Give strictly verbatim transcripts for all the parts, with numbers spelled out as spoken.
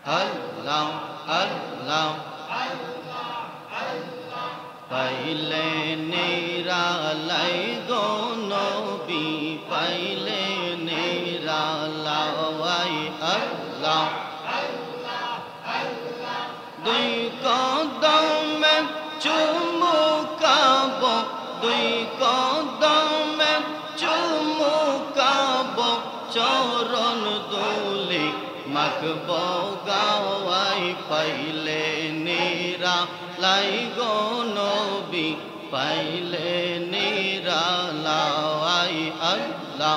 আল্লাহ আল্লাহ পাইলে নিরালাই গো নবী পাইলে নিরালাই আল্লাহ দুই কদমে চুমুকাব দুই কদমে চুমুকাব চরণ দুলি মাখব গাওয়াই পাইলে নিরালাই গো নবী পাইলে নিরালাই আল্লাহ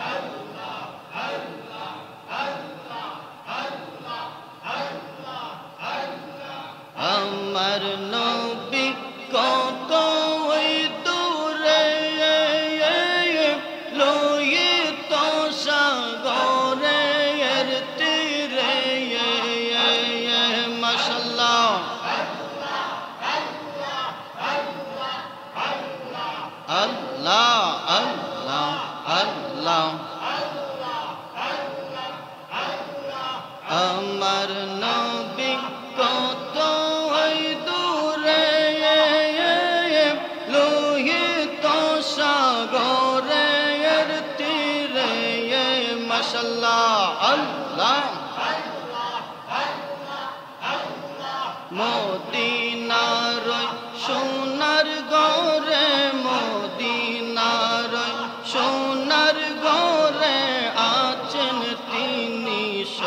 আমার নবী কত ওই দূরে লয়ে তো সাগরে এর তীরে মাশাআল্লাহ আল্লাহ আল্লাহ আল্লাহ আমার নবী কত ওই দূরে লোহিত সাগরে এর তীরে মাশাআল্লাহ আল্লাহ মদিনার সোনার ঘরে মদিনার সোনার ঘরে আছেন তিনি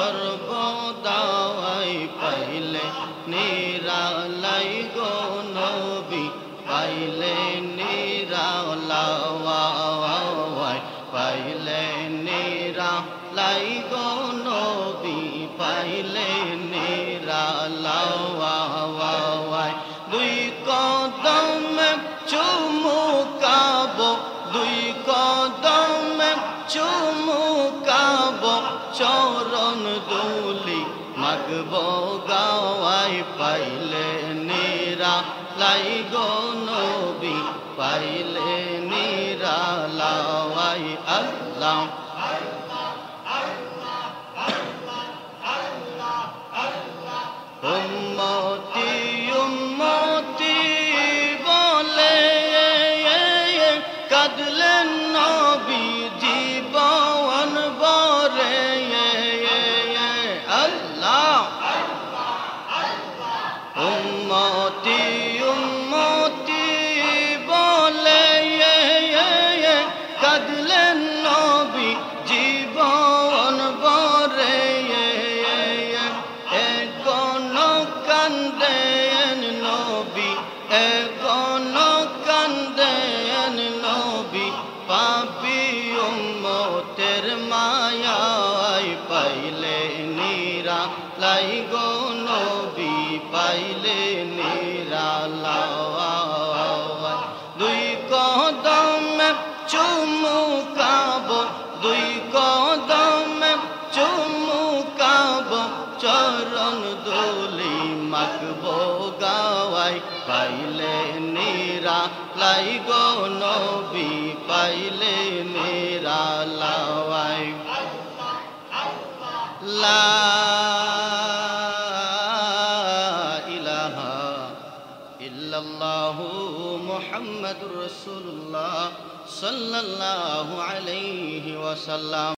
সর্বদাই পাইলে নিরালাই গো নবী পাইলে নিরালাই পাইলে নিরালাই গো নবী পাইলে নিরালাই দুই কদমে চুমুকাব দুই কদমে চুমুকাব চরণ দুলি মাগব গাওয়াই পাইলে নিরালাই গো নবী পাইলে নিরালাই আল্লাহ উম্মতি উম্মতি বলে কাঁদলেন নবী জীবন ভরে আল্লাহ উম্মতি উম্মতি বলে কাঁদলেন নবী জীবন ভরে এখনো কান্দেন নবী এখনো কান্দেন নবী পাপী উম্মতের মায়ায় পাইলে নিরালাই গো নবী পাইলে নিরালাই দুই কদমে চুমুকাব দুই কদমে চুমুকাব চরণ দুলি মাখব গাওয়াই পাইলে নিরালাই গো নবী পাইলে নিরালাই লা ইলাহা ইল্লাল্লাহু মুহাম্মাদুর রাসূলুল্লাহ সাল্লাল্লাহু আলাইহি ওয়াসাল্লাম।